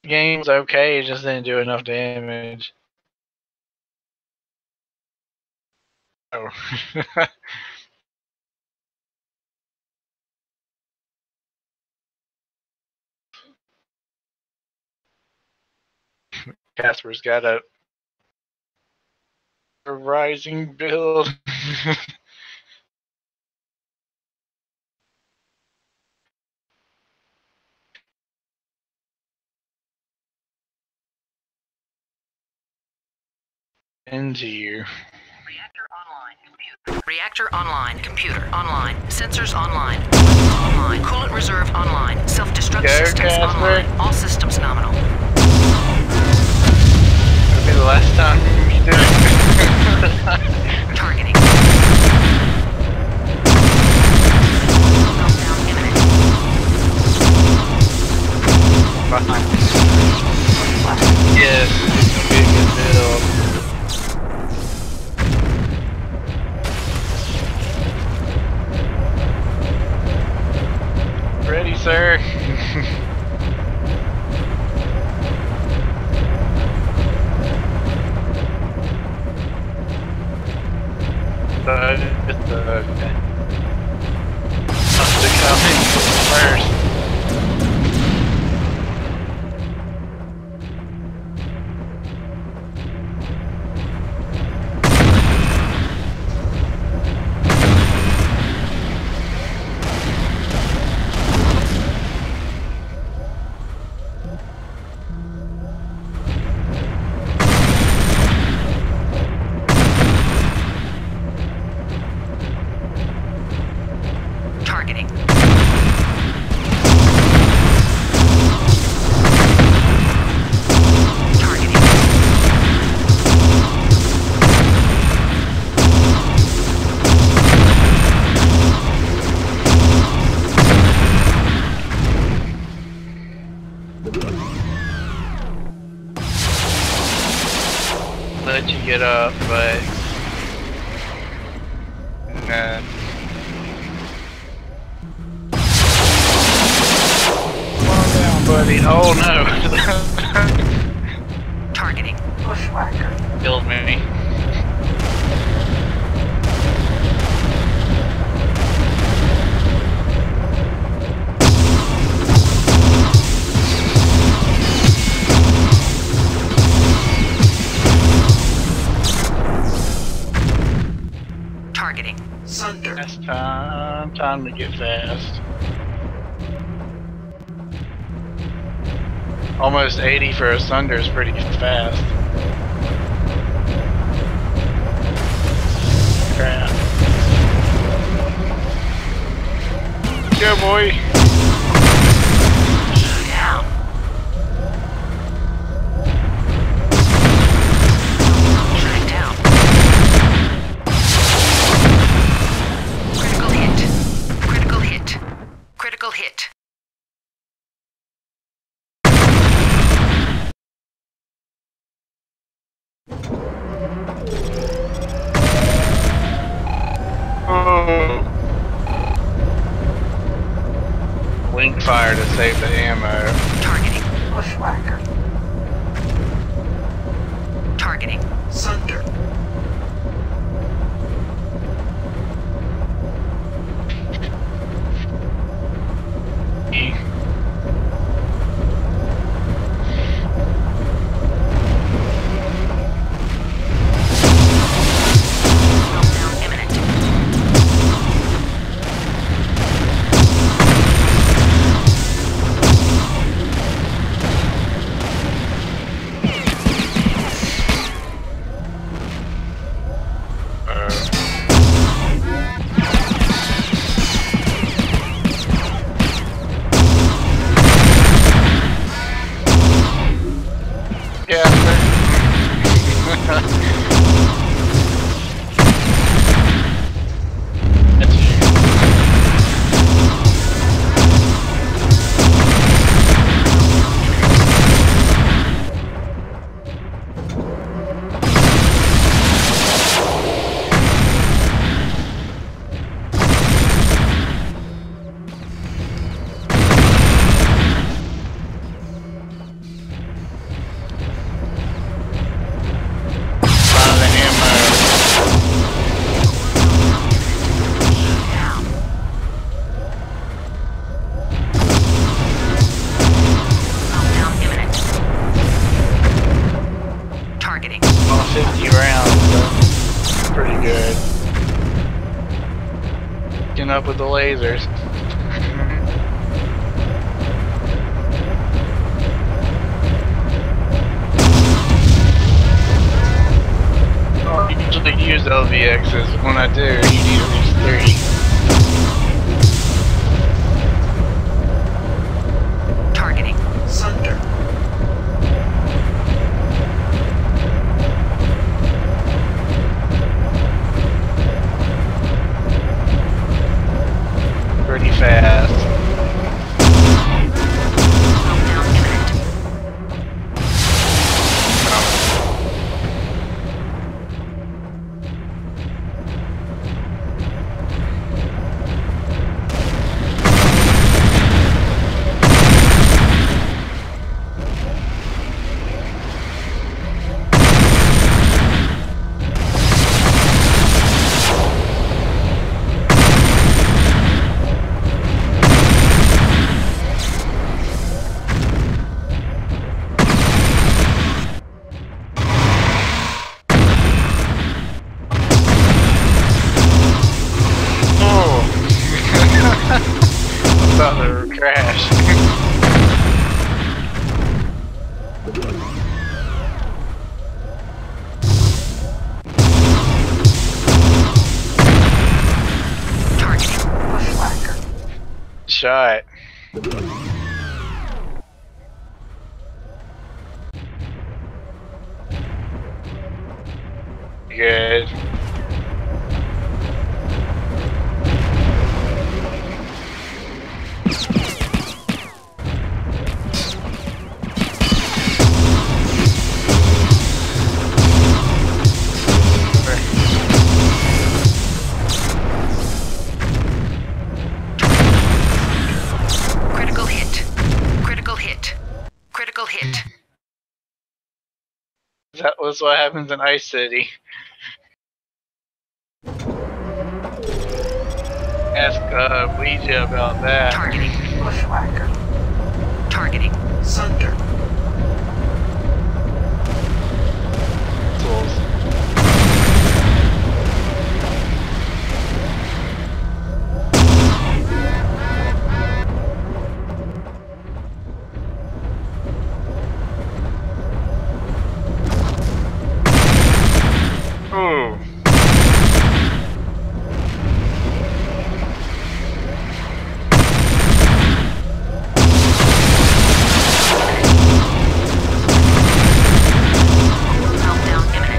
game's okay, it just didn't do enough damage. Oh. Casper's got a rising build. Into you. Reactor online. Computer online. Sensors online. Online. Coolant reserve online. Self-destruct systems Casper. online. All systems nominal. That'll be the last time you do it. Targeting. Behind. Yes, it's gonna be a good build. Ready, sir. It's must have come in first. Targeting. Targeting. Let you get up, but nah. Calm down, buddy. Oh no. Targeting. Bushwhacker. Killed me. Targeting. Sunder. That's time to get fast. Almost 80 for a Sunder is pretty fast. Crap. Go, boy. Down. Shut down. Critical hit. Critical hit. Critical hit. Oh. Wing fire to save the ammo. Targeting. Bushwhacker. Targeting. Sunder. Meltdown imminent. up with the lasers. I usually use LVXs. When I do, you need at least 3. Targeting. Thunder. Pretty fast. Meltdown imminent. Thought they were crash. Targeting. Bushwhacker. Shot. Good. Critical hit. Critical hit. Critical hit. That was what happens in Ice City. Ask Ouija about that. Targeting. Bushwhacker. Targeting. Thunder. Tools. Ooh. Meltdown imminent.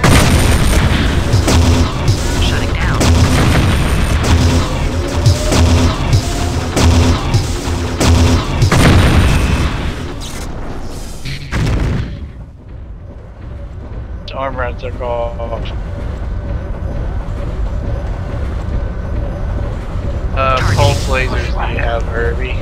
Shutting down. Armor took off. Pulse lasers do you have, Herbie?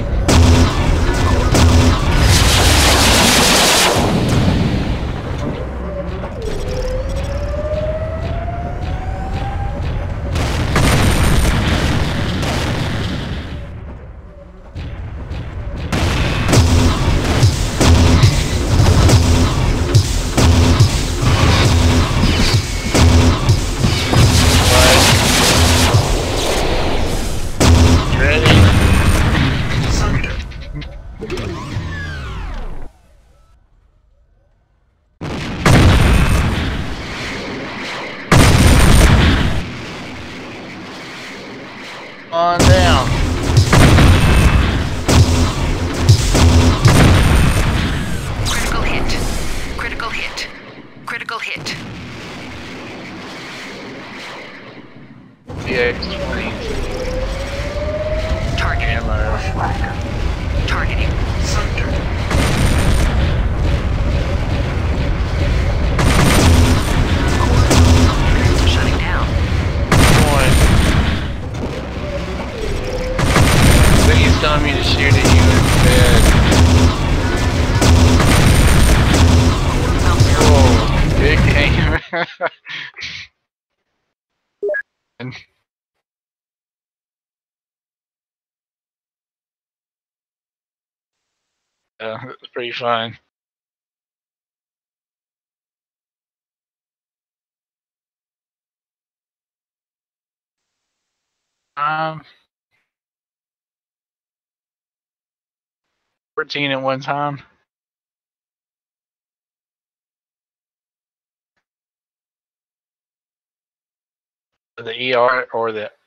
Ready? Thunder. On down. Critical hit. Critical hit. Critical hit. DX-20 Targeting. ammo. Bushwhacker. Targeting. Thunder. Shutting down. One. I think he's telling me to shoot at you instead. Meltdown. Whoa, big aim. It's pretty fun. 14 at one time. The ER or the